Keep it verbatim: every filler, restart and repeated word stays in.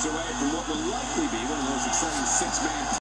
away from what will likely be one of the most exciting six-man